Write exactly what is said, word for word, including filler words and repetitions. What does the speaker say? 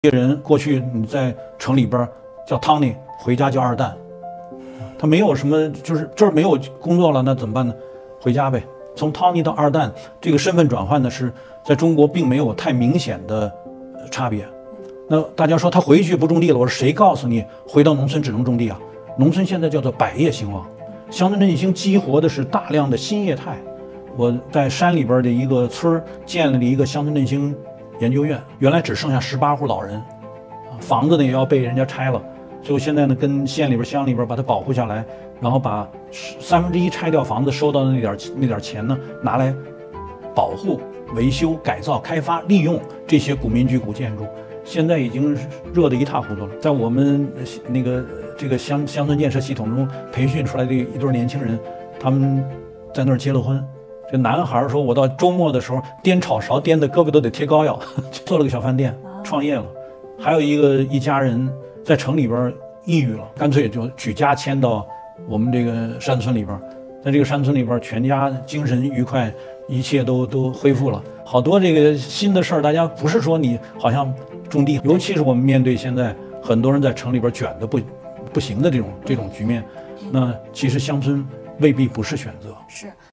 一个人过去你在城里边叫汤尼，回家叫二蛋，他没有什么，就是这儿没有工作了，那怎么办呢？回家呗。从汤尼到二蛋，这个身份转换呢是在中国并没有太明显的差别。那大家说他回去不种地了，我说谁告诉你回到农村只能种地啊？农村现在叫做百业兴旺，乡村振兴激活的是大量的新业态。我在山里边的一个村儿建立了一个乡村振兴研究院，原来只剩下十八户老人，房子呢也要被人家拆了，所以现在呢跟县里边乡里边把它保护下来，然后把三分之一拆掉房子收到的那点那点钱呢拿来保护、维修、改造、开发、利用这些古民居、古建筑，现在已经热得一塌糊涂了。在我们那个这个乡乡村建设系统中培训出来的一对年轻人，他们在那儿结了婚。这男孩说：“我到周末的时候颠炒勺颠的胳膊都得贴膏药，做了个小饭店，创业了。还有一个一家人在城里边抑郁了，干脆就举家迁到我们这个山村里边，在这个山村里边，全家精神愉快，一切都都恢复了。好多这个新的事儿，大家不是说你好像种地，尤其是我们面对现在很多人在城里边卷的不不行的这种这种局面，那其实乡村未必不是选择。” 是。